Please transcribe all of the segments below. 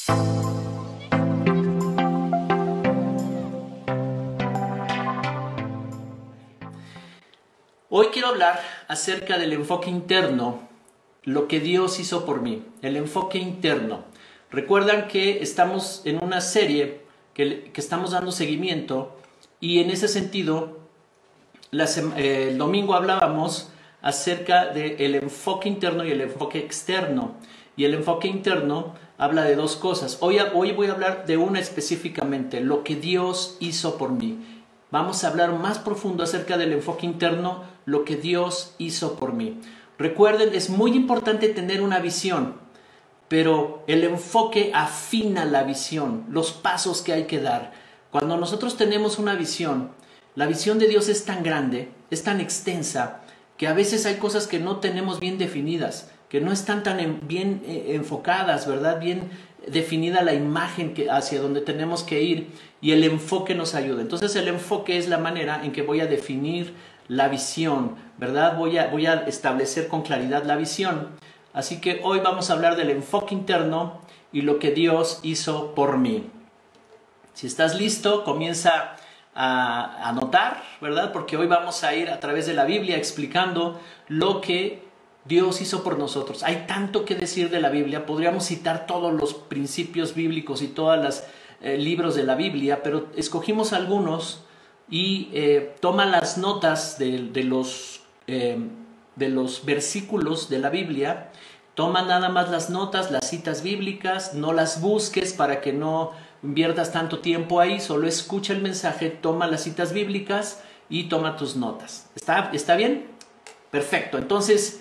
Hoy quiero hablar acerca del enfoque interno, lo que Dios hizo por mí, el enfoque interno. Recuerdan que estamos en una serie que estamos dando seguimiento y en ese sentido, el domingo hablábamos acerca del enfoque interno y el enfoque externo. Y el enfoque interno habla de dos cosas. Hoy voy a hablar de una específicamente, lo que Dios hizo por mí. Vamos a hablar más profundo acerca del enfoque interno, lo que Dios hizo por mí. Recuerden, es muy importante tener una visión, pero el enfoque afina la visión, los pasos que hay que dar. Cuando nosotros tenemos una visión, la visión de Dios es tan grande, es tan extensa, que a veces hay cosas que no tenemos bien definidas, que no están tan bien enfocadas, ¿verdad? Bien definida la imagen hacia donde tenemos que ir, y el enfoque nos ayuda. Entonces el enfoque es la manera en que voy a definir la visión, ¿verdad? Voy a establecer con claridad la visión. Así que hoy vamos a hablar del enfoque interno y lo que Dios hizo por mí. Si estás listo, comienza a anotar, ¿verdad? Porque hoy vamos a ir a través de la Biblia explicando lo que Dios hizo por nosotros. Hay tanto que decir de la Biblia, podríamos citar todos los principios bíblicos y todos los libros de la Biblia, pero escogimos algunos y toma las notas de los versículos de la Biblia, toma nada más las notas, las citas bíblicas, no las busques para que no inviertas tanto tiempo ahí, solo escucha el mensaje, toma las citas bíblicas y toma tus notas. ¿Está bien? Perfecto. Entonces,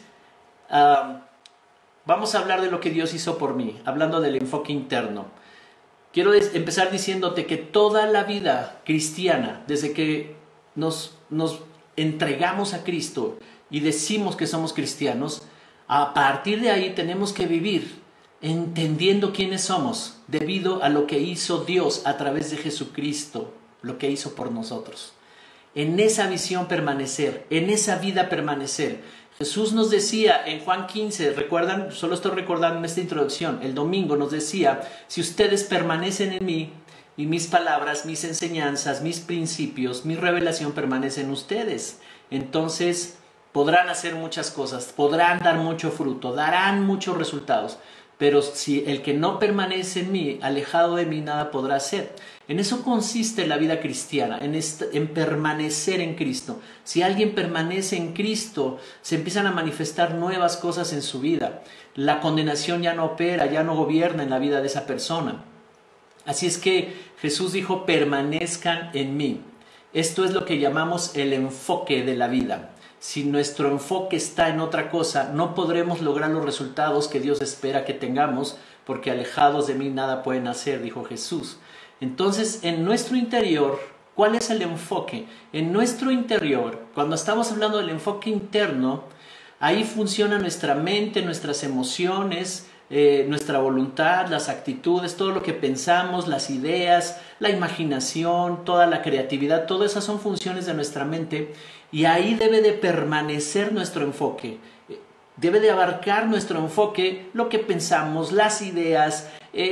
vamos a hablar de lo que Dios hizo por mí, hablando del enfoque interno. Quiero empezar diciéndote que toda la vida cristiana, desde que nos entregamos a Cristo y decimos que somos cristianos, a partir de ahí tenemos que vivir entendiendo quiénes somos, debido a lo que hizo Dios a través de Jesucristo, lo que hizo por nosotros. En esa visión permanecer, en esa vida permanecer. Jesús nos decía en Juan 15, ¿recuerdan? Solo estoy recordando en esta introducción, el domingo nos decía, si ustedes permanecen en mí y mis palabras, mis enseñanzas, mis principios, mi revelación permanecen en ustedes, entonces podrán hacer muchas cosas, podrán dar mucho fruto, darán muchos resultados. Pero si el que no permanece en mí, alejado de mí, nada podrá hacer. En eso consiste la vida cristiana, en permanecer en Cristo. Si alguien permanece en Cristo, se empiezan a manifestar nuevas cosas en su vida. La condenación ya no opera, ya no gobierna en la vida de esa persona. Así es que Jesús dijo, permanezcan en mí. Esto es lo que llamamos el enfoque de la vida. Si nuestro enfoque está en otra cosa, no podremos lograr los resultados que Dios espera que tengamos, porque alejados de mí nada pueden hacer, dijo Jesús. Entonces, en nuestro interior, ¿cuál es el enfoque? En nuestro interior, cuando estamos hablando del enfoque interno, ahí funciona nuestra mente, nuestras emociones, nuestra voluntad, las actitudes, todo lo que pensamos, las ideas, la imaginación, toda la creatividad, todas esas son funciones de nuestra mente y ahí debe de permanecer nuestro enfoque. Debe de abarcar nuestro enfoque lo que pensamos, las ideas,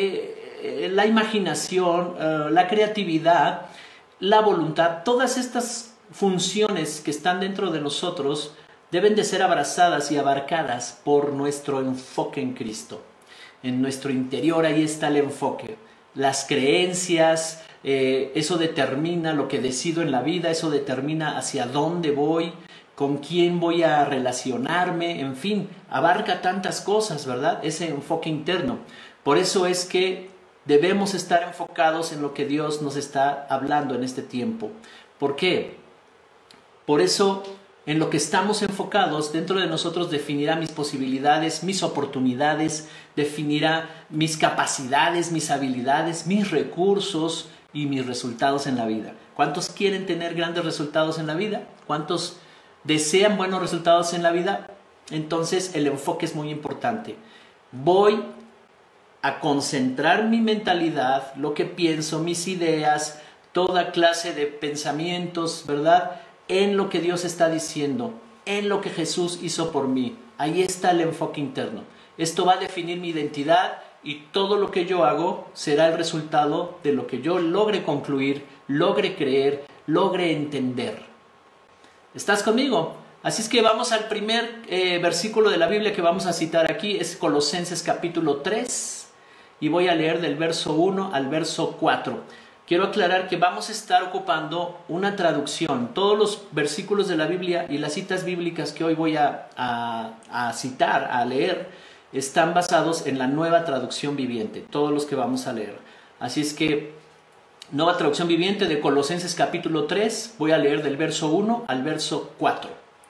la imaginación, la creatividad, la voluntad, todas estas funciones que están dentro de nosotros deben de ser abrazadas y abarcadas por nuestro enfoque en Cristo. En nuestro interior ahí está el enfoque. Las creencias, eso determina lo que decido en la vida, eso determina hacia dónde voy, con quién voy a relacionarme, en fin, abarca tantas cosas, ¿verdad? Ese enfoque interno. Por eso es que debemos estar enfocados en lo que Dios nos está hablando en este tiempo. ¿Por qué? Por eso, en lo que estamos enfocados, dentro de nosotros definirá mis posibilidades, mis oportunidades, definirá mis capacidades, mis habilidades, mis recursos y mis resultados en la vida. ¿Cuántos quieren tener grandes resultados en la vida? ¿Cuántos desean buenos resultados en la vida? Entonces el enfoque es muy importante. Voy a concentrar mi mentalidad, lo que pienso, mis ideas, toda clase de pensamientos, ¿verdad?, en lo que Dios está diciendo, en lo que Jesús hizo por mí. Ahí está el enfoque interno. Esto va a definir mi identidad y todo lo que yo hago será el resultado de lo que yo logre concluir, logre creer, logre entender. ¿Estás conmigo? Así es que vamos al primer versículo de la Biblia que vamos a citar aquí, es Colosenses capítulo 3, y voy a leer del verso 1 al verso 4. Quiero aclarar que vamos a estar ocupando una traducción. Todos los versículos de la Biblia y las citas bíblicas que hoy voy a citar, a leer, están basados en la Nueva Traducción Viviente, todos los que vamos a leer. Así es que, Nueva Traducción Viviente de Colosenses capítulo 3, voy a leer del verso 1 al verso 4.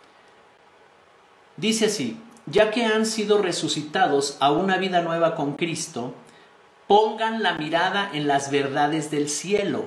Dice así: ya que han sido resucitados a una vida nueva con Cristo, pongan la mirada en las verdades del cielo,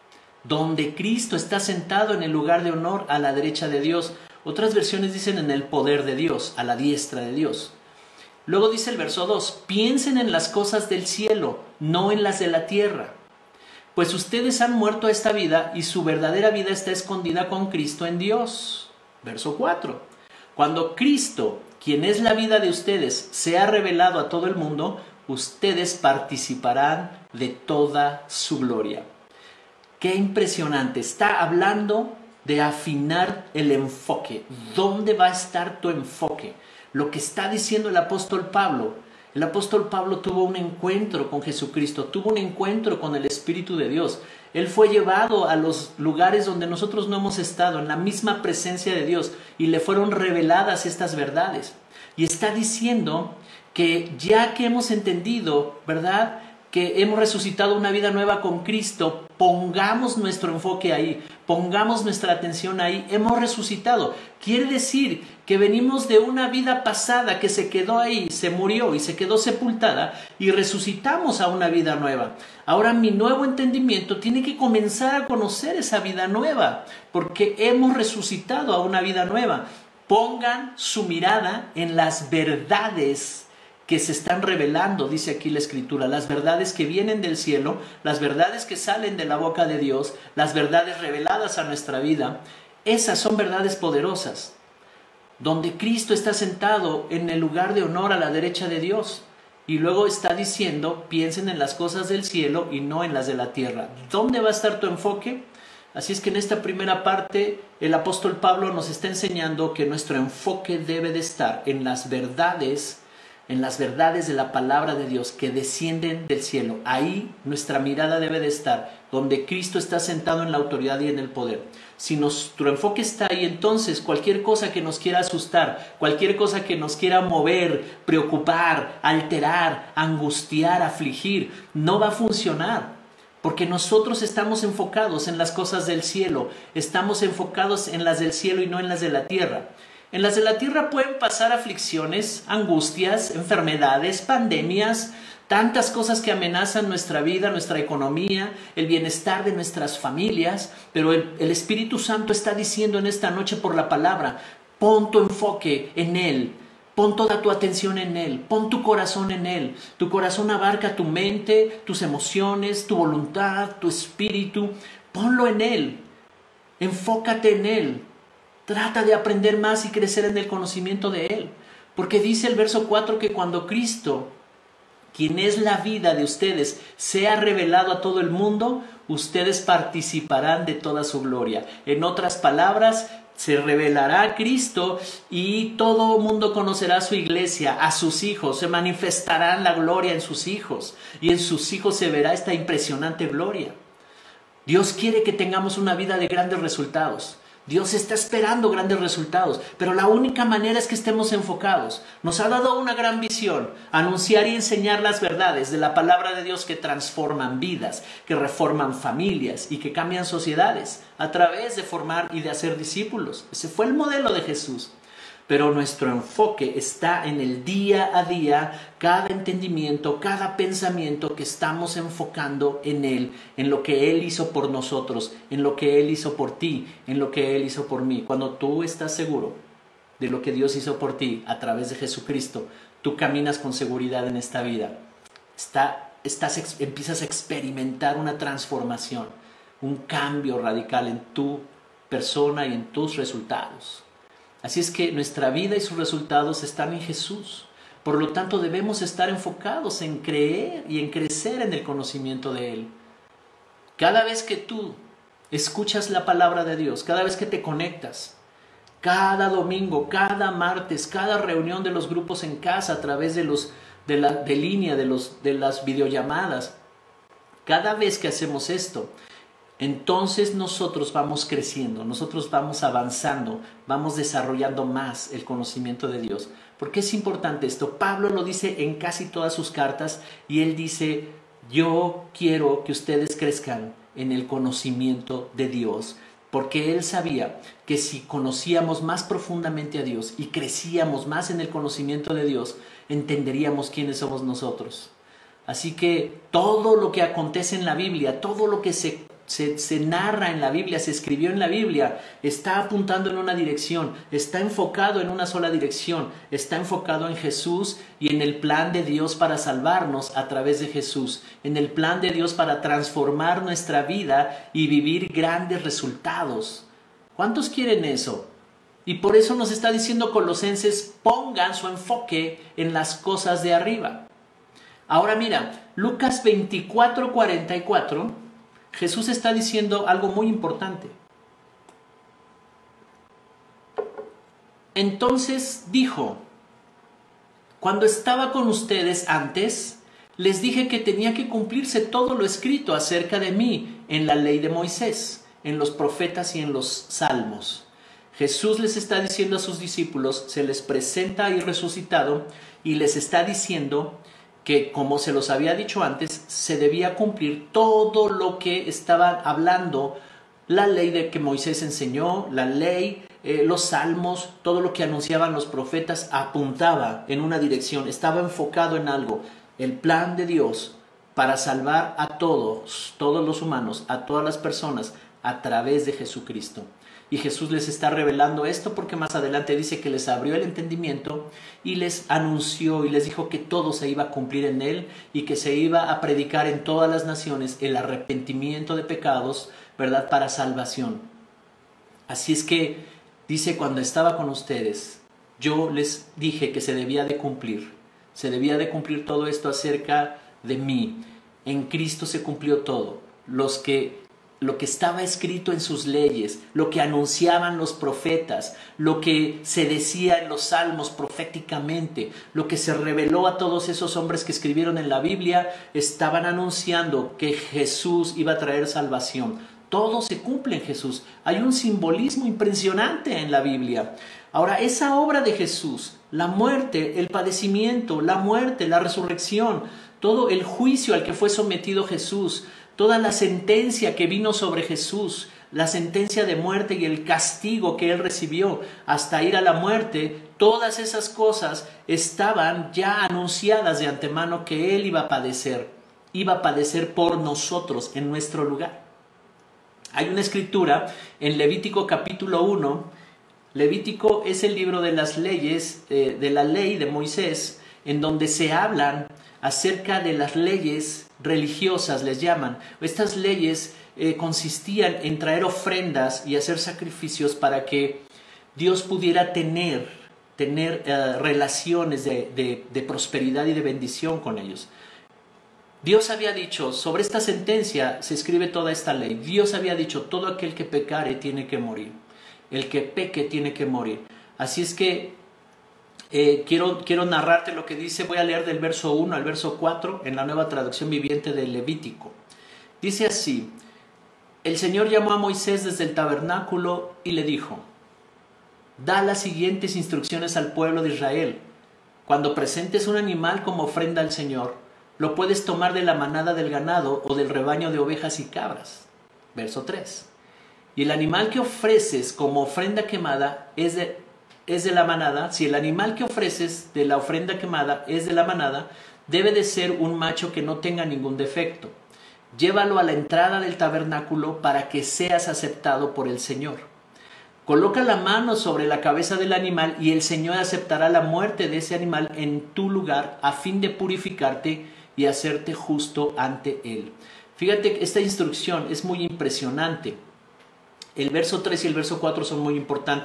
donde Cristo está sentado en el lugar de honor a la derecha de Dios. Otras versiones dicen en el poder de Dios, a la diestra de Dios. Luego dice el verso 2, piensen en las cosas del cielo, no en las de la tierra. Pues ustedes han muerto a esta vida y su verdadera vida está escondida con Cristo en Dios. Verso 4. Cuando Cristo, quien es la vida de ustedes, sea revelado a todo el mundo, ustedes participarán de toda su gloria. Qué impresionante. Está hablando de afinar el enfoque. ¿Dónde va a estar tu enfoque? Lo que está diciendo el apóstol Pablo. El apóstol Pablo tuvo un encuentro con Jesucristo, tuvo un encuentro con el Espíritu de Dios. Él fue llevado a los lugares donde nosotros no hemos estado, en la misma presencia de Dios, y le fueron reveladas estas verdades. Y está diciendo que ya que hemos entendido, ¿verdad?, que hemos resucitado una vida nueva con Cristo, pongamos nuestro enfoque ahí, pongamos nuestra atención ahí. Hemos resucitado. Quiere decir que venimos de una vida pasada que se quedó ahí, se murió y se quedó sepultada, y resucitamos a una vida nueva. Ahora mi nuevo entendimiento tiene que comenzar a conocer esa vida nueva, porque hemos resucitado a una vida nueva. Pongan su mirada en las verdades que se están revelando, dice aquí la Escritura, las verdades que vienen del cielo, las verdades que salen de la boca de Dios, las verdades reveladas a nuestra vida. Esas son verdades poderosas, donde Cristo está sentado en el lugar de honor a la derecha de Dios. Y luego está diciendo, piensen en las cosas del cielo y no en las de la tierra. ¿Dónde va a estar tu enfoque? Así es que en esta primera parte el apóstol Pablo nos está enseñando que nuestro enfoque debe de estar en las verdades de la palabra de Dios que descienden del cielo. Ahí nuestra mirada debe de estar, donde Cristo está sentado en la autoridad y en el poder. Si nuestro enfoque está ahí, entonces cualquier cosa que nos quiera asustar, cualquier cosa que nos quiera mover, preocupar, alterar, angustiar, afligir, no va a funcionar. Porque nosotros estamos enfocados en las cosas del cielo, estamos enfocados en las del cielo y no en las de la tierra. En las de la tierra pueden pasar aflicciones, angustias, enfermedades, pandemias, tantas cosas que amenazan nuestra vida, nuestra economía, el bienestar de nuestras familias, pero el Espíritu Santo está diciendo en esta noche por la palabra, pon tu enfoque en Él, pon toda tu atención en Él, pon tu corazón en Él. Tu corazón abarca tu mente, tus emociones, tu voluntad, tu espíritu, ponlo en Él, enfócate en Él. Trata de aprender más y crecer en el conocimiento de Él. Porque dice el verso 4 que cuando Cristo, quien es la vida de ustedes, sea revelado a todo el mundo, ustedes participarán de toda su gloria. En otras palabras, se revelará Cristo y todo el mundo conocerá a su iglesia, a sus hijos. Se manifestará la gloria en sus hijos. Y en sus hijos se verá esta impresionante gloria. Dios quiere que tengamos una vida de grandes resultados. Dios está esperando grandes resultados, pero la única manera es que estemos enfocados. Nos ha dado una gran visión, anunciar y enseñar las verdades de la palabra de Dios que transforman vidas, que reforman familias y que cambian sociedades a través de formar y de hacer discípulos. Ese fue el modelo de Jesús. Pero nuestro enfoque está en el día a día, cada entendimiento, cada pensamiento que estamos enfocando en Él, en lo que Él hizo por nosotros, en lo que Él hizo por ti, en lo que Él hizo por mí. Cuando tú estás seguro de lo que Dios hizo por ti a través de Jesucristo, tú caminas con seguridad en esta vida. Empiezas a experimentar una transformación, un cambio radical en tu persona y en tus resultados. Así es que nuestra vida y sus resultados están en Jesús. Por lo tanto, debemos estar enfocados en creer y en crecer en el conocimiento de Él. Cada vez que tú escuchas la palabra de Dios, cada vez que te conectas, cada domingo, cada martes, cada reunión de los grupos en casa a través de línea, de las videollamadas, cada vez que hacemos esto, entonces nosotros vamos creciendo, nosotros vamos avanzando, vamos desarrollando más el conocimiento de Dios. ¿Por qué es importante esto? Pablo lo dice en casi todas sus cartas y él dice: yo quiero que ustedes crezcan en el conocimiento de Dios, porque él sabía que si conocíamos más profundamente a Dios y crecíamos más en el conocimiento de Dios, entenderíamos quiénes somos nosotros. Así que todo lo que acontece en la Biblia, todo lo que se narra en la Biblia, se escribió en la Biblia, está apuntando en una dirección, está enfocado en una sola dirección, está enfocado en Jesús y en el plan de Dios para salvarnos a través de Jesús, en el plan de Dios para transformar nuestra vida y vivir grandes resultados. ¿Cuántos quieren eso? Y por eso nos está diciendo Colosenses: pongan su enfoque en las cosas de arriba. Ahora mira, Lucas 24:44, Jesús está diciendo algo muy importante. Entonces dijo: cuando estaba con ustedes antes, les dije que tenía que cumplirse todo lo escrito acerca de mí en la ley de Moisés, en los profetas y en los salmos. Jesús les está diciendo a sus discípulos, se les presenta ahí resucitado y les está diciendo que, como se los había dicho antes, se debía cumplir todo lo que estaba hablando la ley de que Moisés enseñó, la ley, los salmos, todo lo que anunciaban los profetas apuntaba en una dirección, estaba enfocado en algo: el plan de Dios para salvar a todos los humanos, a todas las personas, a través de Jesucristo. Y Jesús les está revelando esto porque más adelante dice que les abrió el entendimiento y les anunció y les dijo que todo se iba a cumplir en Él y que se iba a predicar en todas las naciones el arrepentimiento de pecados, ¿verdad?, para salvación. Así es que dice: cuando estaba con ustedes, yo les dije que se debía de cumplir todo esto acerca de mí. En Cristo se cumplió todo. Lo que estaba escrito en sus leyes, lo que anunciaban los profetas, lo que se decía en los salmos proféticamente, lo que se reveló a todos esos hombres que escribieron en la Biblia, estaban anunciando que Jesús iba a traer salvación. Todo se cumple en Jesús. Hay un simbolismo impresionante en la Biblia. Ahora, esa obra de Jesús, la muerte, el padecimiento, la muerte, la resurrección, todo el juicio al que fue sometido Jesús, toda la sentencia que vino sobre Jesús, la sentencia de muerte y el castigo que Él recibió hasta ir a la muerte, todas esas cosas estaban ya anunciadas de antemano que Él iba a padecer por nosotros en nuestro lugar. Hay una escritura en Levítico capítulo 1, Levítico es el libro de las leyes, de la ley de Moisés, en donde se hablan acerca de las leyes religiosas, les llaman. Estas leyes consistían en traer ofrendas y hacer sacrificios para que Dios pudiera tener relaciones de prosperidad y de bendición con ellos. Dios había dicho, sobre esta sentencia se escribe toda esta ley. Dios había dicho: todo aquel que pecare tiene que morir. El que peque tiene que morir. Así es que quiero narrarte lo que dice. Voy a leer del verso 1 al verso 4 en la Nueva Traducción Viviente del Levítico. Dice así: el Señor llamó a Moisés desde el tabernáculo y le dijo: da las siguientes instrucciones al pueblo de Israel. Cuando presentes un animal como ofrenda al Señor, lo puedes tomar de la manada del ganado o del rebaño de ovejas y cabras. Verso 3. Y el animal que ofreces como ofrenda quemada es de la manada. Si el animal que ofreces de la ofrenda quemada es de la manada, debe de ser un macho que no tenga ningún defecto. Llévalo a la entrada del tabernáculo para que seas aceptado por el Señor. Coloca la mano sobre la cabeza del animal y el Señor aceptará la muerte de ese animal en tu lugar a fin de purificarte y hacerte justo ante Él. Fíjate que esta instrucción es muy impresionante. El verso 3 y el verso 4 son muy importantes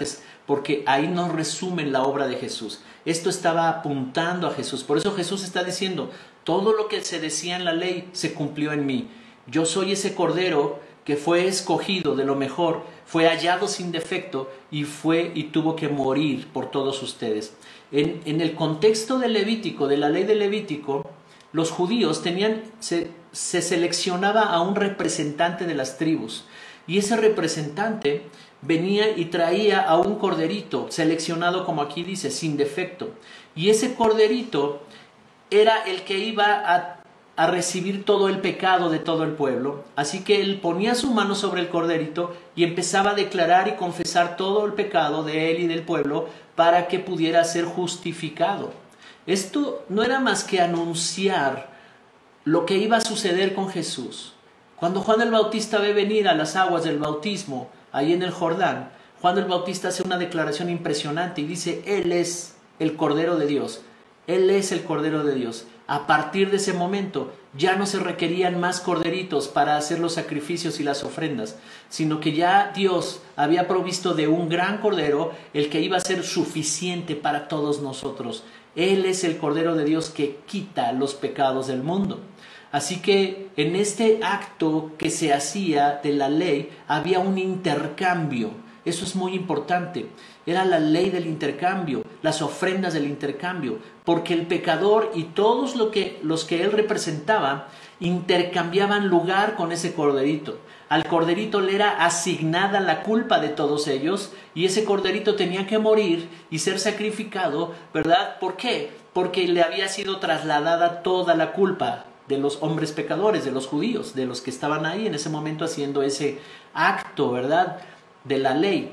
porque ahí nos resumen la obra de Jesús. Esto estaba apuntando a Jesús. Por eso Jesús está diciendo, todo lo que se decía en la ley se cumplió en mí. Yo soy ese cordero que fue escogido de lo mejor, fue hallado sin defecto y tuvo que morir por todos ustedes. En el contexto de Levítico, de la ley de Levítico, los judíos se seleccionaba a un representante de las tribus, y ese representante venía y traía a un corderito seleccionado, como aquí dice, sin defecto, y ese corderito era el que iba a recibir todo el pecado de todo el pueblo. Así que él ponía su mano sobre el corderito y empezaba a declarar y confesar todo el pecado de él y del pueblo para que pudiera ser justificado. Esto no era más que anunciar lo que iba a suceder con Jesús. Cuando Juan el Bautista ve venir a las aguas del bautismo, ahí en el Jordán, Juan el Bautista hace una declaración impresionante y dice, Él es el Cordero de Dios. Él es el Cordero de Dios. A partir de ese momento ya no se requerían más corderitos para hacer los sacrificios y las ofrendas, sino que ya Dios había provisto de un gran cordero, el que iba a ser suficiente para todos nosotros. Él es el Cordero de Dios que quita los pecados del mundo. Así que en este acto que se hacía de la ley había un intercambio. Eso es muy importante. Era la ley del intercambio, las ofrendas del intercambio, porque el pecador y todos los que él representaba intercambiaban lugar con ese corderito. Al corderito le era asignada la culpa de todos ellos y ese corderito tenía que morir y ser sacrificado, ¿verdad? ¿Por qué? Porque le había sido trasladada toda la culpa de los hombres pecadores, de los judíos, de los que estaban ahí en ese momento haciendo ese acto, ¿verdad?, de la ley.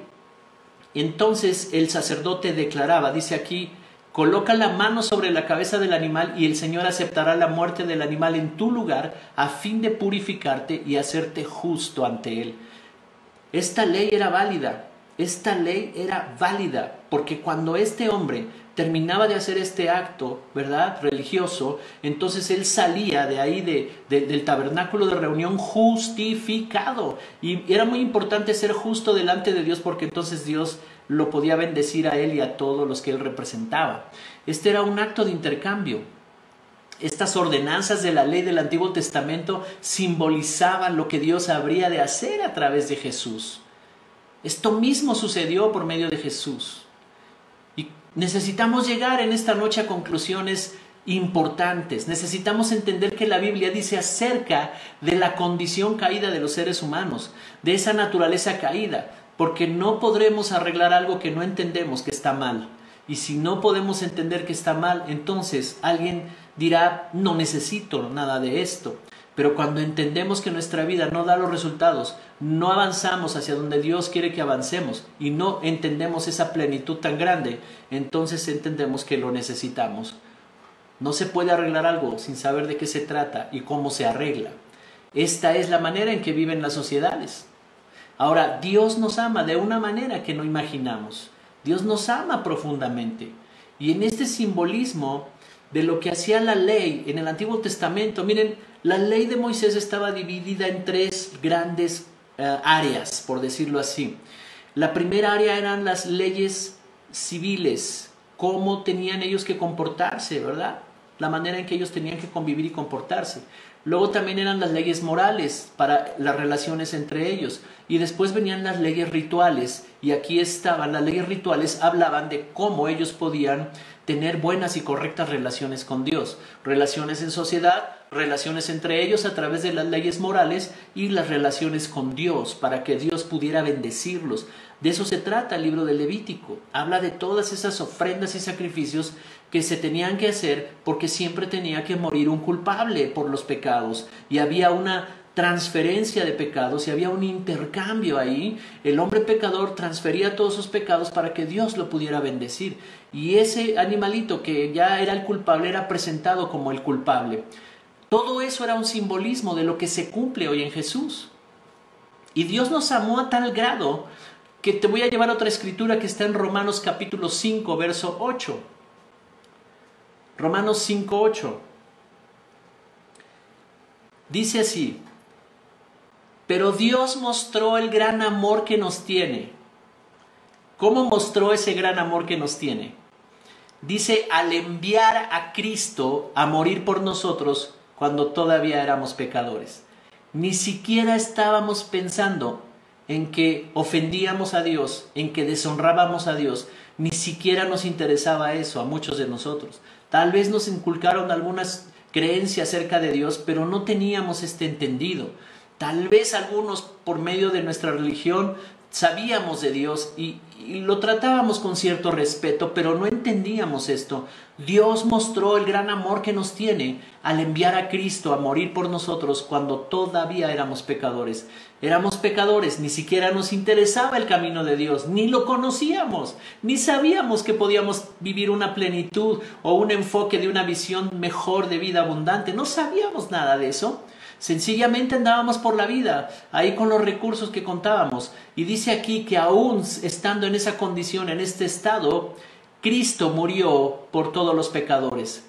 Entonces el sacerdote declaraba, dice aquí, coloca la mano sobre la cabeza del animal y el Señor aceptará la muerte del animal en tu lugar a fin de purificarte y hacerte justo ante Él. Esta ley era válida, porque cuando este hombre terminaba de hacer este acto, ¿verdad?, religioso, entonces él salía de ahí, del tabernáculo de reunión justificado. Y era muy importante ser justo delante de Dios, porque entonces Dios lo podía bendecir a él y a todos los que él representaba. Este era un acto de intercambio. Estas ordenanzas de la ley del Antiguo Testamento simbolizaban lo que Dios habría de hacer a través de Jesús. Esto mismo sucedió por medio de Jesús. Y necesitamos llegar en esta noche a conclusiones importantes. Necesitamos entender que la Biblia dice acerca de la condición caída de los seres humanos, de esa naturaleza caída, porque no podremos arreglar algo que no entendemos que está mal. Y si no podemos entender que está mal, entonces alguien dirá, no necesito nada de esto. Pero cuando entendemos que nuestra vida no da los resultados, no avanzamos hacia donde Dios quiere que avancemos y no entendemos esa plenitud tan grande, entonces entendemos que lo necesitamos. No se puede arreglar algo sin saber de qué se trata y cómo se arregla. Esta es la manera en que viven las sociedades. Ahora, Dios nos ama de una manera que no imaginamos. Dios nos ama profundamente. Y en este simbolismo de lo que hacía la ley en el Antiguo Testamento, miren, la ley de Moisés estaba dividida en tres grandes áreas, por decirlo así. La primera área eran las leyes civiles, cómo tenían ellos que comportarse, ¿verdad? La manera en que ellos tenían que convivir y comportarse. Luego también eran las leyes morales para las relaciones entre ellos. Y después venían las leyes rituales. Y aquí estaban, las leyes rituales hablaban de cómo ellos podían tener buenas y correctas relaciones con Dios. Relaciones en sociedad, relaciones entre ellos a través de las leyes morales y las relaciones con Dios para que Dios pudiera bendecirlos. De eso se trata el libro de Levítico. Habla de todas esas ofrendas y sacrificios que se tenían que hacer porque siempre tenía que morir un culpable por los pecados. Y había una transferencia de pecados y había un intercambio ahí. El hombre pecador transfería todos sus pecados para que Dios lo pudiera bendecir. Y ese animalito que ya era el culpable era presentado como el culpable. Todo eso era un simbolismo de lo que se cumple hoy en Jesús. Y Dios nos amó a tal grado que te voy a llevar a otra escritura que está en Romanos capítulo 5, verso 8. Romanos 5, 8. Dice así: pero Dios mostró el gran amor que nos tiene, ¿Cómo mostró ese gran amor que nos tiene? Dice, al enviar a Cristo a morir por nosotros cuando todavía éramos pecadores. Ni siquiera estábamos pensando en que ofendíamos a Dios, en que deshonrábamos a Dios. Ni siquiera nos interesaba eso a muchos de nosotros. Tal vez nos inculcaron algunas creencias acerca de Dios, pero no teníamos este entendido. Tal vez algunos, por medio de nuestra religión, sabíamos de Dios y lo tratábamos con cierto respeto, pero no entendíamos esto. Dios mostró el gran amor que nos tiene al enviar a Cristo a morir por nosotros cuando todavía éramos pecadores. Éramos pecadores, ni siquiera nos interesaba el camino de Dios, ni lo conocíamos, ni sabíamos que podíamos vivir una plenitud o un enfoque de una visión mejor de vida abundante. No sabíamos nada de eso. Sencillamente andábamos por la vida, ahí con los recursos que contábamos. Y dice aquí que aún estando en esa condición, en este estado, Cristo murió por todos los pecadores.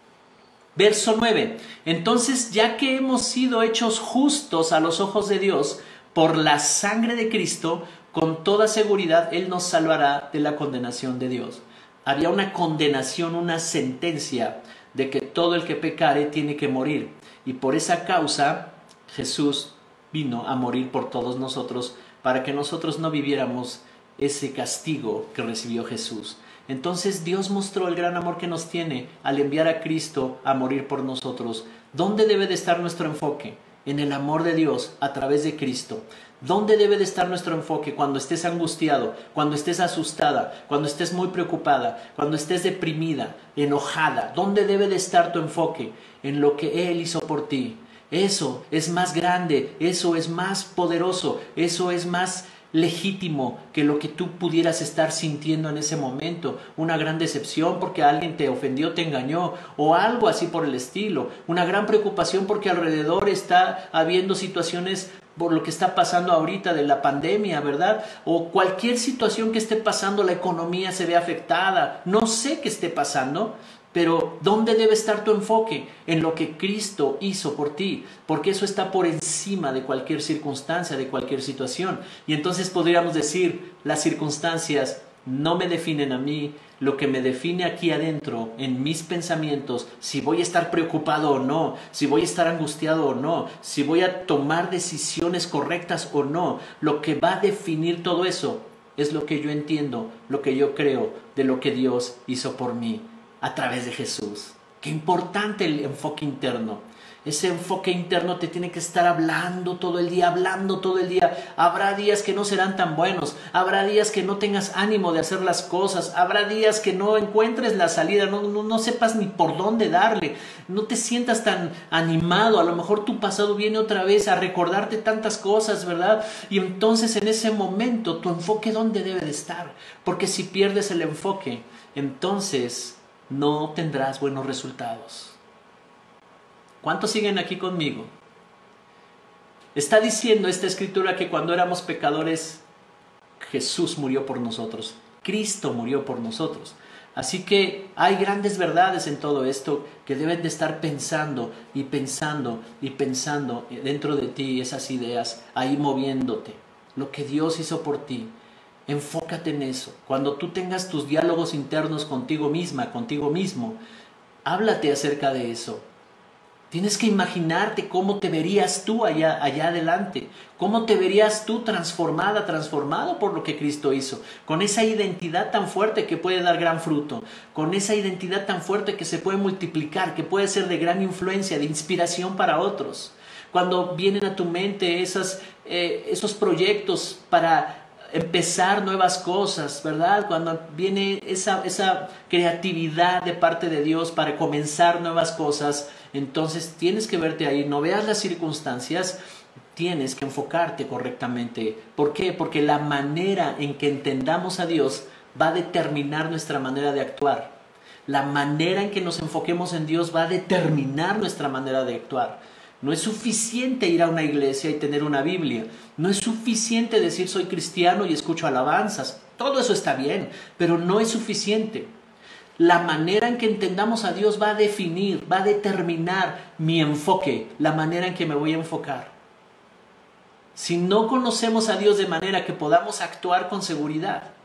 Verso 9. Entonces, ya que hemos sido hechos justos a los ojos de Dios por la sangre de Cristo, con toda seguridad Él nos salvará de la condenación de Dios. Había una condenación, una sentencia de que todo el que pecare tiene que morir. Y por esa causa Jesús vino a morir por todos nosotros para que nosotros no viviéramos ese castigo que recibió Jesús. Entonces Dios mostró el gran amor que nos tiene al enviar a Cristo a morir por nosotros. ¿Dónde debe de estar nuestro enfoque? En el amor de Dios a través de Cristo. ¿Dónde debe de estar nuestro enfoque cuando estés angustiado, cuando estés asustada, cuando estés muy preocupada, cuando estés deprimida, enojada? ¿Dónde debe de estar tu enfoque? En lo que Él hizo por ti. Eso es más grande, eso es más poderoso, eso es más legítimo que lo que tú pudieras estar sintiendo en ese momento. Una gran decepción porque alguien te ofendió, te engañó o algo así por el estilo. Una gran preocupación porque alrededor está habiendo situaciones por lo que está pasando ahorita de la pandemia, ¿verdad? O cualquier situación que esté pasando, la economía se ve afectada. No sé qué esté pasando, pero ¿dónde debe estar tu enfoque? En lo que Cristo hizo por ti, porque eso está por encima de cualquier circunstancia, de cualquier situación. Y entonces podríamos decir, las circunstancias no me definen a mí, lo que me define aquí adentro, en mis pensamientos, si voy a estar preocupado o no, si voy a estar angustiado o no, si voy a tomar decisiones correctas o no, lo que va a definir todo eso es lo que yo entiendo, lo que yo creo de lo que Dios hizo por mí a través de Jesús. Qué importante el enfoque interno. Ese enfoque interno te tiene que estar hablando todo el día, hablando todo el día. Habrá días que no serán tan buenos, habrá días que no tengas ánimo de hacer las cosas, habrá días que no encuentres la salida, no sepas ni por dónde darle, no te sientas tan animado. A lo mejor tu pasado viene otra vez a recordarte tantas cosas, ¿verdad? Y entonces en ese momento tu enfoque, ¿dónde debe de estar? Porque si pierdes el enfoque, entonces no tendrás buenos resultados. ¿Cuántos siguen aquí conmigo? Está diciendo esta escritura que cuando éramos pecadores, Jesús murió por nosotros. Cristo murió por nosotros. Así que hay grandes verdades en todo esto que deben de estar pensando y pensando y pensando dentro de ti, esas ideas ahí moviéndote. Lo que Dios hizo por ti. Enfócate en eso. Cuando tú tengas tus diálogos internos contigo misma, contigo mismo, háblate acerca de eso. Tienes que imaginarte cómo te verías tú allá adelante, cómo te verías tú transformada, transformado por lo que Cristo hizo, con esa identidad tan fuerte que puede dar gran fruto, con esa identidad tan fuerte que se puede multiplicar, que puede ser de gran influencia, de inspiración para otros. Cuando vienen a tu mente esos proyectos para empezar nuevas cosas, ¿verdad? Cuando viene esa creatividad de parte de Dios para comenzar nuevas cosas, entonces tienes que verte ahí, no veas las circunstancias, tienes que enfocarte correctamente. ¿Por qué? Porque la manera en que entendamos a Dios va a determinar nuestra manera de actuar. La manera en que nos enfoquemos en Dios va a determinar nuestra manera de actuar. No es suficiente ir a una iglesia y tener una Biblia. No es suficiente decir soy cristiano y escucho alabanzas. Todo eso está bien, pero no es suficiente. La manera en que entendamos a Dios va a definir, va a determinar mi enfoque, la manera en que me voy a enfocar. Si no conocemos a Dios de manera que podamos actuar con seguridad,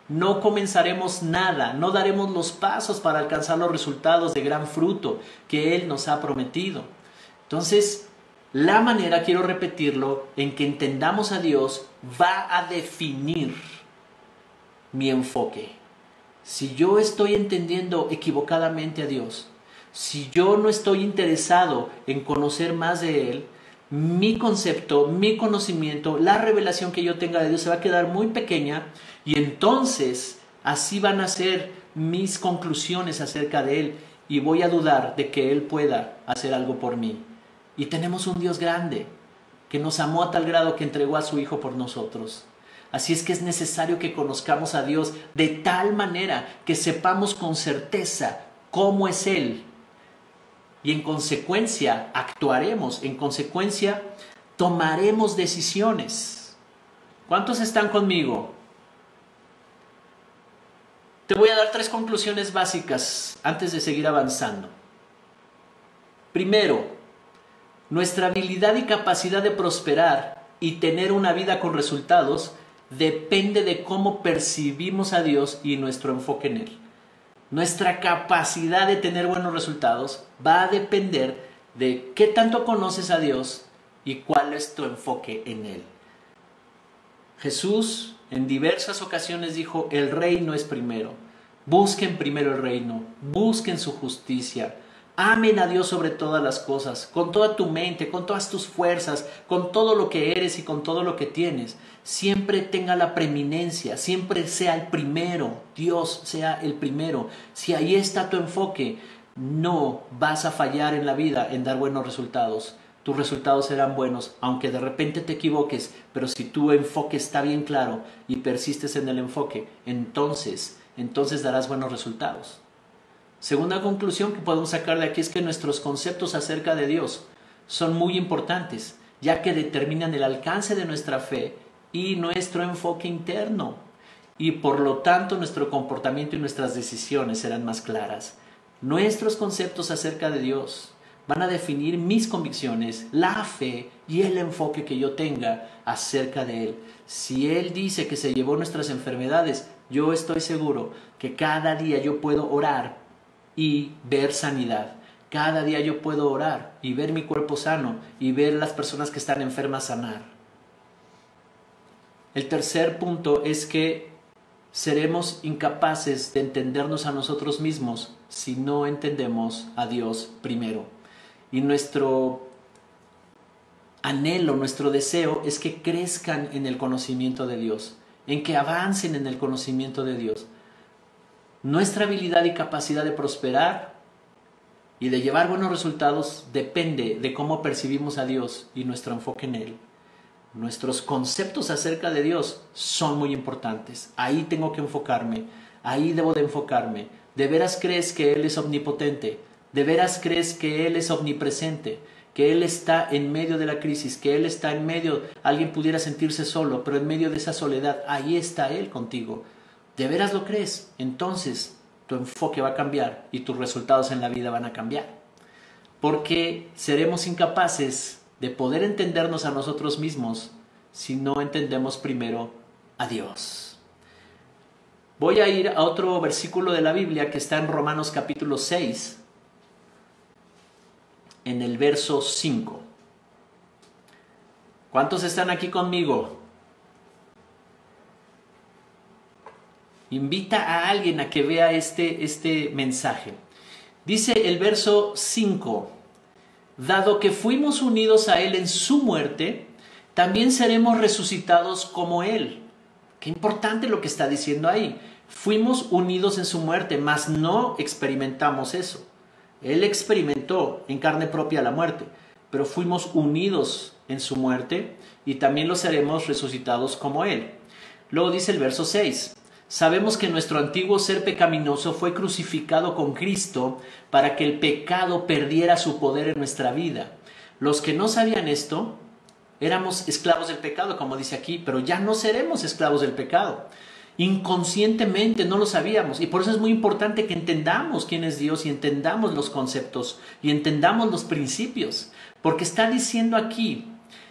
no comenzaremos nada, no daremos los pasos para alcanzar los resultados de gran fruto que Él nos ha prometido. Entonces, la manera, quiero repetirlo, en que entendamos a Dios va a definir mi enfoque. Si yo estoy entendiendo equivocadamente a Dios, si yo no estoy interesado en conocer más de Él, mi concepto, mi conocimiento, la revelación que yo tenga de Dios se va a quedar muy pequeña, y entonces así van a ser mis conclusiones acerca de Él, y voy a dudar de que Él pueda hacer algo por mí. Y tenemos un Dios grande que nos amó a tal grado que entregó a su Hijo por nosotros. Así es que es necesario que conozcamos a Dios de tal manera que sepamos con certeza cómo es Él. Y en consecuencia actuaremos, en consecuencia tomaremos decisiones. ¿Cuántos están conmigo? Te voy a dar 3 conclusiones básicas antes de seguir avanzando. Primero, nuestra habilidad y capacidad de prosperar y tener una vida con resultados depende de cómo percibimos a Dios y nuestro enfoque en Él. Nuestra capacidad de tener buenos resultados va a depender de qué tanto conoces a Dios y cuál es tu enfoque en Él. Jesús en diversas ocasiones dijo: el reino es primero. Busquen primero el reino, busquen su justicia. Amen a Dios sobre todas las cosas, con toda tu mente, con todas tus fuerzas, con todo lo que eres y con todo lo que tienes. Siempre tenga la preeminencia, siempre sea el primero, Dios sea el primero. Si ahí está tu enfoque, no vas a fallar en la vida en dar buenos resultados. Tus resultados serán buenos, aunque de repente te equivoques, pero si tu enfoque está bien claro y persistes en el enfoque, entonces darás buenos resultados. Segunda conclusión que podemos sacar de aquí es que nuestros conceptos acerca de Dios son muy importantes, ya que determinan el alcance de nuestra fe y nuestro enfoque interno. Y por lo tanto nuestro comportamiento y nuestras decisiones serán más claras. Nuestros conceptos acerca de Dios van a definir mis convicciones, la fe y el enfoque que yo tenga acerca de Él. Si Él dice que se llevó nuestras enfermedades, yo estoy seguro que cada día yo puedo orar y ver sanidad. Cada día yo puedo orar y ver mi cuerpo sano y ver las personas que están enfermas sanar. El tercer punto es que seremos incapaces de entendernos a nosotros mismos si no entendemos a Dios primero. Y nuestro anhelo, nuestro deseo es que crezcan en el conocimiento de Dios, en que avancen en el conocimiento de Dios. Nuestra habilidad y capacidad de prosperar y de llevar buenos resultados depende de cómo percibimos a Dios y nuestro enfoque en Él. Nuestros conceptos acerca de Dios son muy importantes. Ahí tengo que enfocarme, ahí debo de enfocarme. ¿De veras crees que Él es omnipotente? ¿De veras crees que Él es omnipresente? Que Él está en medio de la crisis, que Él está en medio, alguien pudiera sentirse solo, pero en medio de esa soledad, ahí está Él contigo. ¿De veras lo crees? Entonces tu enfoque va a cambiar y tus resultados en la vida van a cambiar. Porque seremos incapaces de poder entendernos a nosotros mismos si no entendemos primero a Dios. Voy a ir a otro versículo de la Biblia que está en Romanos capítulo 6, en el verso 5. ¿Cuántos están aquí conmigo? Invita a alguien a que vea este mensaje. Dice el verso 5: dado que fuimos unidos a Él en su muerte, también seremos resucitados como Él. Qué importante lo que está diciendo ahí. Fuimos unidos en su muerte, mas no experimentamos eso. Él experimentó en carne propia la muerte, pero fuimos unidos en su muerte y también lo seremos resucitados como Él. Luego dice el verso 6: sabemos que nuestro antiguo ser pecaminoso fue crucificado con Cristo para que el pecado perdiera su poder en nuestra vida. Los que no sabían esto, éramos esclavos del pecado, como dice aquí, pero ya no seremos esclavos del pecado. Inconscientemente no lo sabíamos, y por eso es muy importante que entendamos quién es Dios y entendamos los conceptos y entendamos los principios, porque está diciendo aquí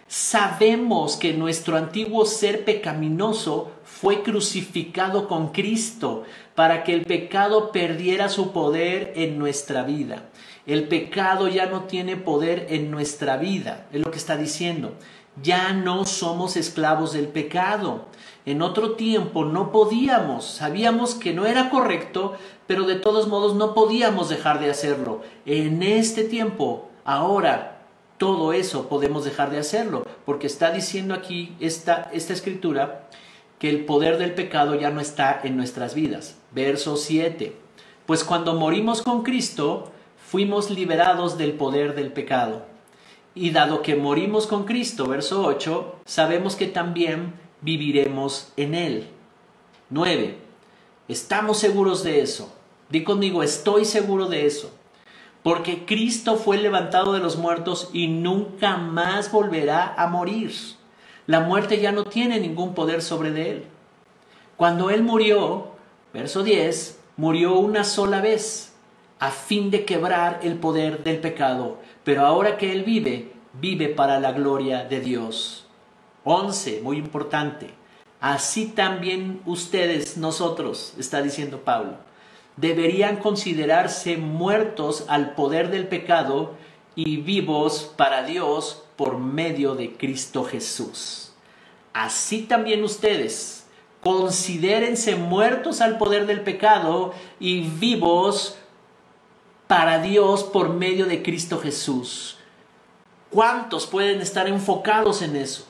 Sabemos que nuestro antiguo ser pecaminoso fue crucificado con Cristo para que el pecado perdiera su poder en nuestra vida. El pecado ya no tiene poder en nuestra vida, es lo que está diciendo. Ya no somos esclavos del pecado. En otro tiempo no podíamos, sabíamos que no era correcto, pero de todos modos no podíamos dejar de hacerlo. En este tiempo, ahora, todo eso podemos dejar de hacerlo, porque está diciendo aquí esta escritura que el poder del pecado ya no está en nuestras vidas. Verso 7. Pues cuando morimos con Cristo, fuimos liberados del poder del pecado. Y dado que morimos con Cristo, verso 8, sabemos que también viviremos en Él. 9. Estamos seguros de eso. Di conmigo, estoy seguro de eso. Porque Cristo fue levantado de los muertos y nunca más volverá a morir. La muerte ya no tiene ningún poder sobre él. Cuando Él murió, verso 10, murió una sola vez, a fin de quebrar el poder del pecado. Pero ahora que Él vive, vive para la gloria de Dios. 11, muy importante. Así también ustedes, nosotros, está diciendo Pablo, deberían considerarse muertos al poder del pecado y vivos para Dios por medio de Cristo Jesús. Así también ustedes, considérense muertos al poder del pecado y vivos para Dios por medio de Cristo Jesús. ¿Cuántos pueden estar enfocados en eso?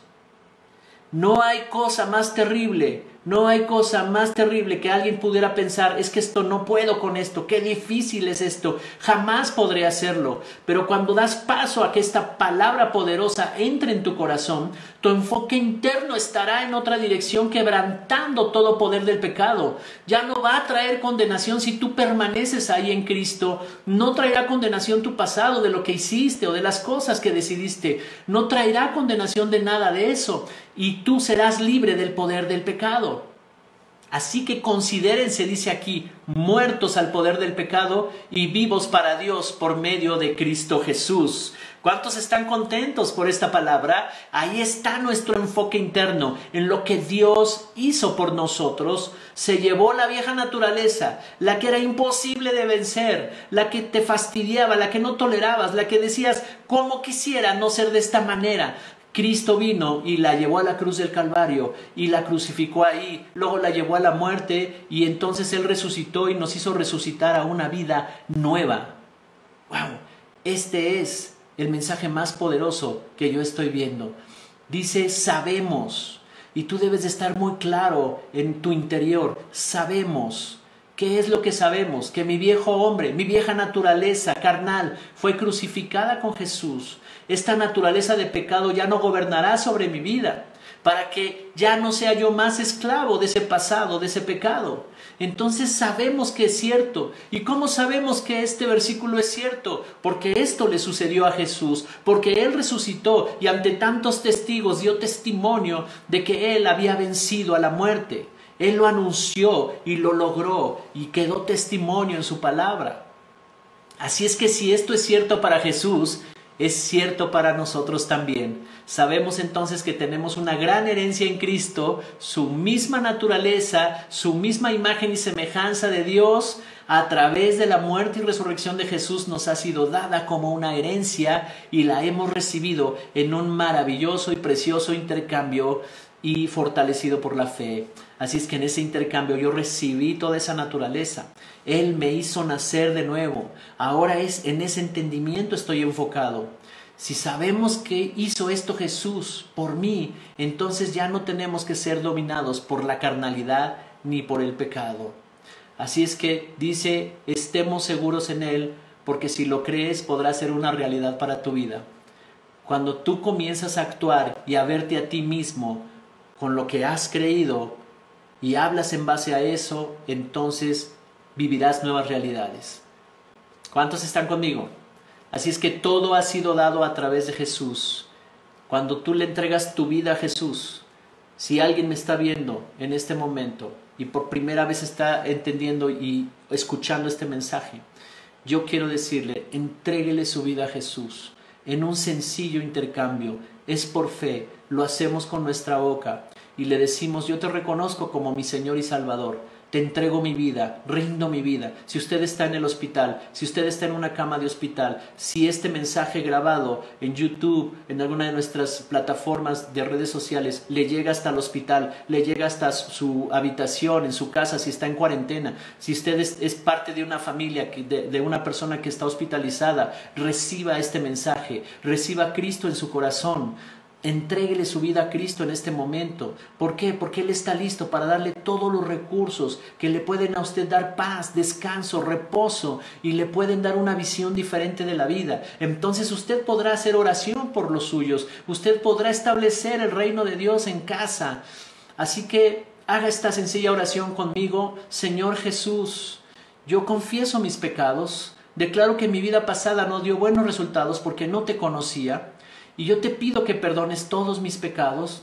No hay cosa más terrible, no hay cosa más terrible que alguien pudiera pensar, es que esto no puedo con esto, qué difícil es esto, jamás podré hacerlo. Pero cuando das paso a que esta palabra poderosa entre en tu corazón, tu enfoque interno estará en otra dirección, quebrantando todo poder del pecado. Ya no va a traer condenación si tú permaneces ahí en Cristo. No traerá condenación tu pasado de lo que hiciste o de las cosas que decidiste. No traerá condenación de nada de eso. Y tú serás libre del poder del pecado. Así que considérense, dice aquí, muertos al poder del pecado y vivos para Dios por medio de Cristo Jesús. ¿Cuántos están contentos por esta palabra? Ahí está nuestro enfoque interno, en lo que Dios hizo por nosotros. Se llevó la vieja naturaleza, la que era imposible de vencer, la que te fastidiaba, la que no tolerabas, la que decías, ¿cómo quisiera no ser de esta manera? Cristo vino y la llevó a la cruz del Calvario y la crucificó ahí, luego la llevó a la muerte y entonces Él resucitó y nos hizo resucitar a una vida nueva. ¡Wow! Este es el mensaje más poderoso que yo estoy viendo. Dice, sabemos, y tú debes de estar muy claro en tu interior, sabemos. ¿Qué es lo que sabemos? Que mi viejo hombre, mi vieja naturaleza carnal fue crucificada con Jesús. Esta naturaleza de pecado ya no gobernará sobre mi vida, para que ya no sea yo más esclavo de ese pasado, de ese pecado. Entonces sabemos que es cierto. ¿Y cómo sabemos que este versículo es cierto? Porque esto le sucedió a Jesús, porque Él resucitó y ante tantos testigos dio testimonio de que Él había vencido a la muerte. Él lo anunció y lo logró y quedó testimonio en su palabra. Así es que si esto es cierto para Jesús, es cierto para nosotros también. Sabemos entonces que tenemos una gran herencia en Cristo, su misma naturaleza, su misma imagen y semejanza de Dios, a través de la muerte y resurrección de Jesús nos ha sido dada como una herencia y la hemos recibido en un maravilloso y precioso intercambio y fortalecido por la fe. Así es que en ese intercambio yo recibí toda esa naturaleza. Él me hizo nacer de nuevo. Ahora en ese entendimiento estoy enfocado. Si sabemos que hizo esto Jesús por mí, entonces ya no tenemos que ser dominados por la carnalidad ni por el pecado. Así es que dice, estemos seguros en Él, porque si lo crees podrá ser una realidad para tu vida. Cuando tú comienzas a actuar y a verte a ti mismo con lo que has creído y hablas en base a eso, entonces vivirás nuevas realidades. ¿Cuántos están conmigo? Así es que todo ha sido dado a través de Jesús. Cuando tú le entregas tu vida a Jesús, si alguien me está viendo en este momento y por primera vez está entendiendo y escuchando este mensaje, yo quiero decirle, entréguele su vida a Jesús. en un sencillo intercambio. Es por fe, lo hacemos con nuestra boca y le decimos: yo te reconozco como mi Señor y Salvador. Te entrego mi vida, rindo mi vida. Si usted está en el hospital, si usted está en una cama de hospital, si este mensaje grabado en YouTube, en alguna de nuestras plataformas de redes sociales, le llega hasta el hospital, le llega hasta su habitación, en su casa, si está en cuarentena, si usted es parte de una familia, de una persona que está hospitalizada, reciba este mensaje, reciba a Cristo en su corazón. Entréguele su vida a Cristo en este momento. ¿Por qué? Porque Él está listo para darle todos los recursos que le pueden a usted dar paz, descanso, reposo, y le pueden dar una visión diferente de la vida. Entonces usted podrá hacer oración por los suyos, usted podrá establecer el reino de Dios en casa. Así que haga esta sencilla oración conmigo. Señor Jesús, yo confieso mis pecados, declaro que mi vida pasada no dio buenos resultados porque no te conocía. Y yo te pido que perdones todos mis pecados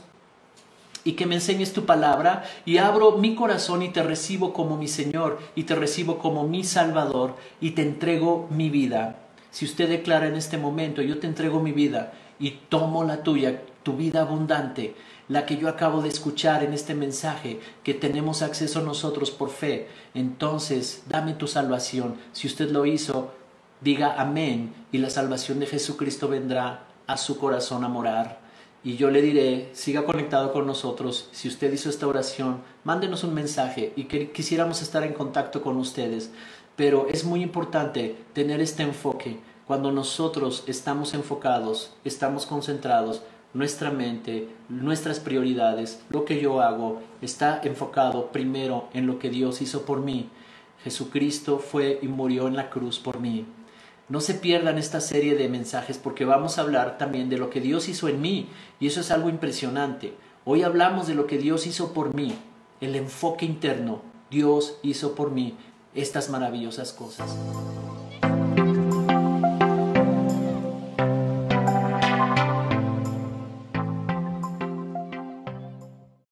y que me enseñes tu palabra, y abro mi corazón y te recibo como mi Señor y te recibo como mi Salvador y te entrego mi vida. Si usted declara en este momento: yo te entrego mi vida y tomo la tuya, tu vida abundante, la que yo acabo de escuchar en este mensaje que tenemos acceso nosotros por fe, entonces dame tu salvación. Si usted lo hizo, diga amén y la salvación de Jesucristo vendrá a su corazón a morar. Y yo le diré: siga conectado con nosotros. Si usted hizo esta oración, mándenos un mensaje y que quisiéramos estar en contacto con ustedes. Pero es muy importante tener este enfoque. Cuando nosotros estamos enfocados, estamos concentrados, nuestra mente, nuestras prioridades, lo que yo hago, está enfocado primero en lo que Dios hizo por mí. Jesucristo fue y murió en la cruz por mí. No se pierdan esta serie de mensajes, porque vamos a hablar también de lo que Dios hizo en mí, y eso es algo impresionante. Hoy hablamos de lo que Dios hizo por mí, el enfoque interno. Dios hizo por mí estas maravillosas cosas.